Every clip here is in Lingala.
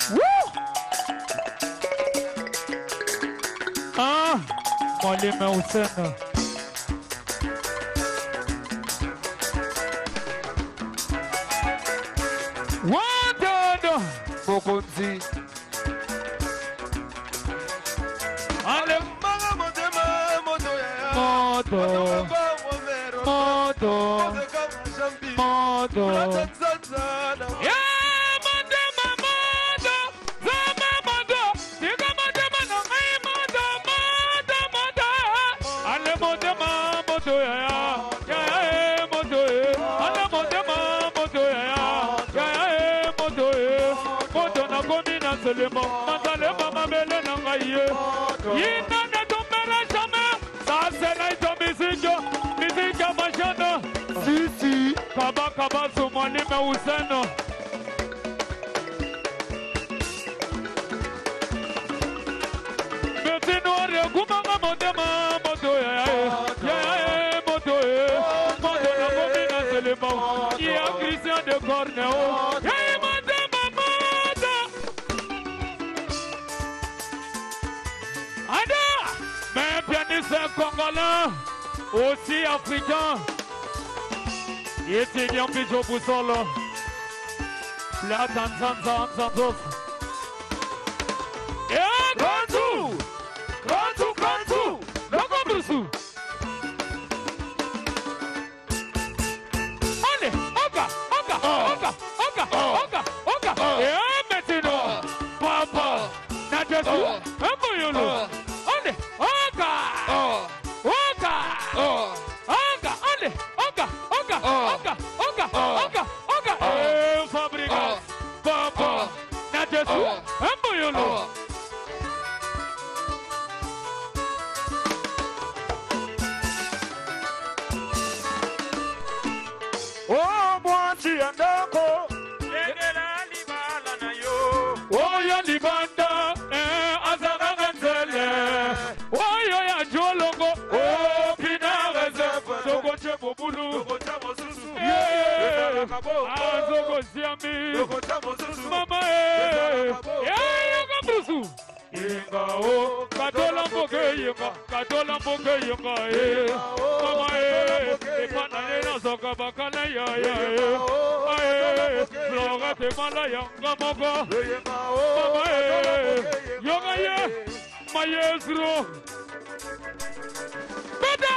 Ah, Mwalimu Hussein. Wanda Bokonzi. Ale manga motema moto ya. Moto. Moto. Moto. Kaba su Mwalimu Hussein. Metino reguma modema moto ya moto moto na bomina selema ya Christian de Corneo modema moto ada mais pianiste congolais aussi africain. Étudiant Pijo Boussolo, la Tanzanzanzanzos. Et Kantou, Kantou, Kantou, Lokobusu. Allez, Oka, Oka, Oka, Oka, Oka, Oka. Et maintenant, Papa, Nadesu, Mboyolo. Allez, Oka, Oka, Oka, allez, Oka, Oka, Oka, Oka, Oka, Oka. Fabrica, Papa, Nadesu, Mboyolo. Oh, moi, tu es d'accord. Oh, ya libanda, azara ganzele. Oh, ya jolongo, oh, pina reserve. Soko chebo bulu, azoko siami, mama yagabrusu. Inga o, katola mboke yinga, katola mboke yinga mama epana nena soka bakala ya floga te mala yanga moko mama yoga maestro beda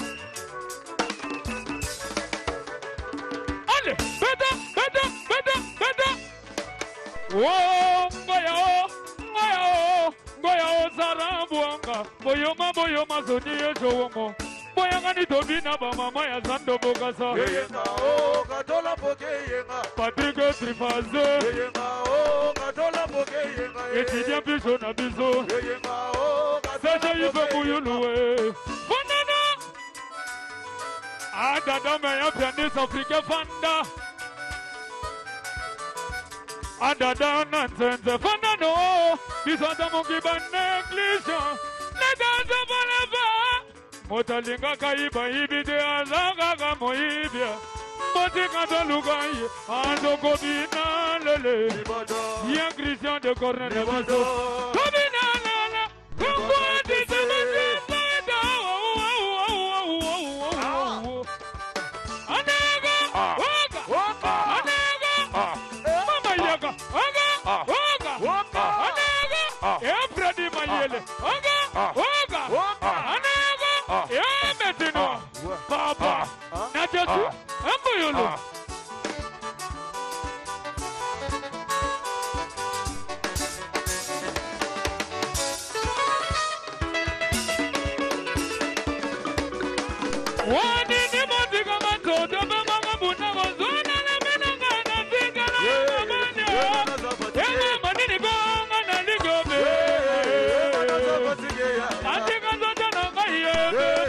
ale beda oh Boya Zarambuanga, Boyoma Zoni Jomo, Boyangani Dobina Bama ya Zando Bogasa, Patrick Trifaze, Etidia Bishona Bizo, Sacha Yubuyulu, Bonana Adadame ya pianist Africa Fanda. Adada nonsense, fanda no. This was a monkey by negligence. Let us have Motalinga kaiba ibide azanga moibia. Motika tolugai, ando kobina lele. Bien Christian de Corne de Bazo. Kobina lele, kumbu disemese. Papa, Nadesu, Mboyolo. Wani ni motika mato, dobe mama buna wazona na menanga na zinga na manya. Ema manini gonga na ligobe. Atika zote na kaiye.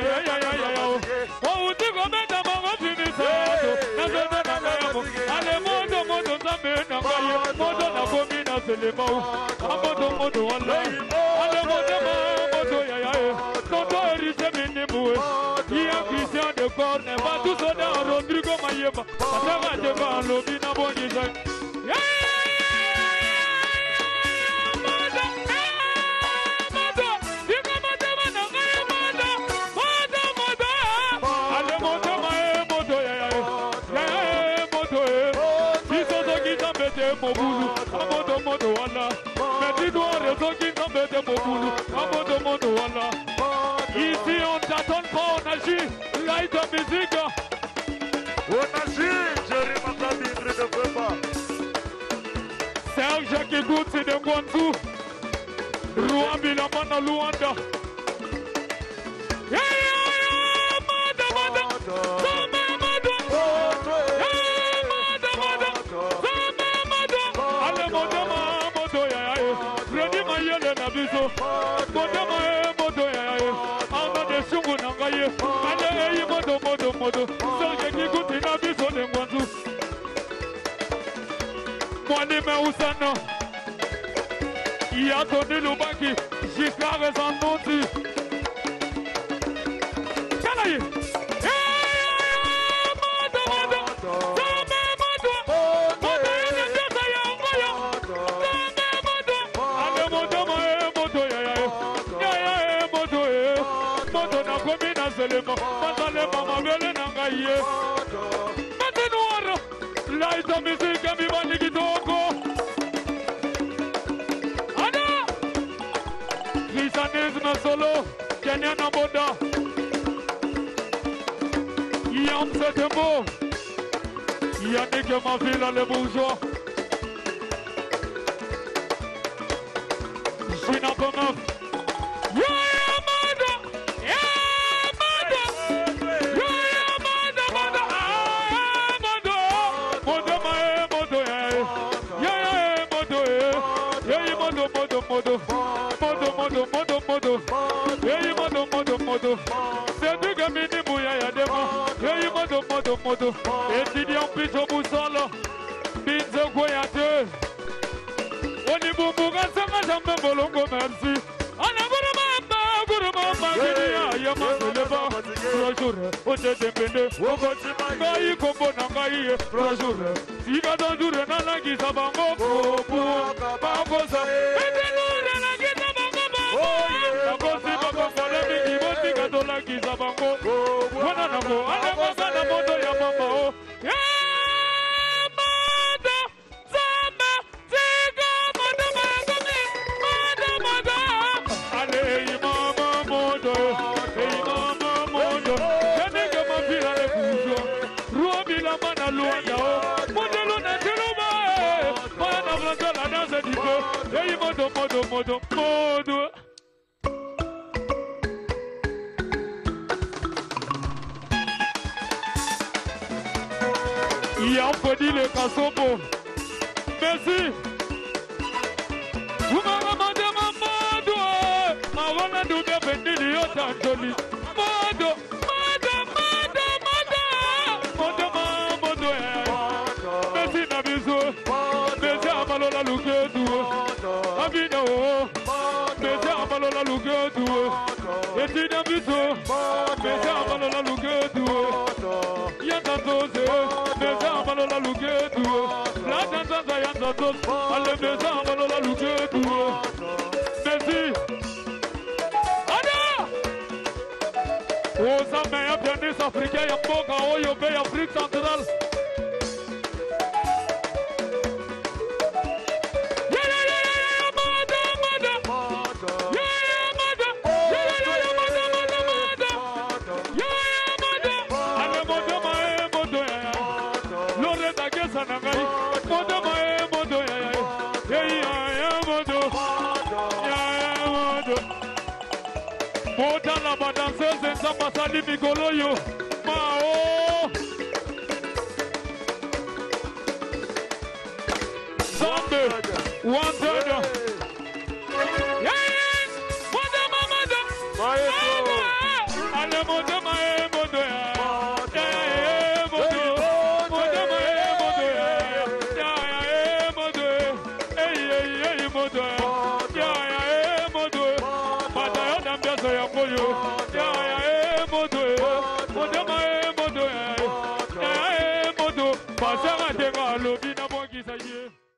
Modo Allah, ale modo ya toto riche minimu, ya Christian de Corne, ba tu soda Rodrigo Mayema, ataka de ba lobi na boni zai. bete mobulu, amodo modo wala. Meti doire zoki na bete mobulu, amodo modo wala. Ici on t'attend pas, on agit, light de musique. On agit, Jerry Makabi, ne le fait pas. Serge qui goûte, c'est de Guantou. Ruambi la mana Luanda. Il a donné le banquier jusqu'à raison de solo, Kenya Naboda. Yam c'est mot. Yannick ma ville les bourgeois. Gina Bonhoff. C'est du gamini bouya ya demo. Hey modo. Étudiant picho busolo. Binzo goyate. Oni bumbuga sanga jambe bolongo merci. Ana gurumamba gidi ya maseleba. Projure oche dembende. Ngai kombo na ngai projure. Siga dondure na langi sabango. Bagoza. Etenure na gita bango. Bagozi bago fole mingi bosi kadola giza bango. Wana nango anagoza na modo ya mama o. Modo. Il a empêché le Kassobo. Merci. Vous m'avez demandé ma modo. Ma wana double vendili otantoli. Modo. Merci Nabiso. Merci Amalola Lukedu. Abino. Merci Amalola Lukedu. Et Nabiso. Merci Amalola Lukedu. Yantantoze. Merci Amalola Lukedu. La dansa Yantantoze. Allez, merci Amalola Lukedu. Merci. Aux Américains, pianistes africains, Yamboka, Oyobe, Afrique centrale. La danseuse de Sambasali Migoloyo Mao Zambe Wanted Pasara de Galo, Bina Bongi, ça y est.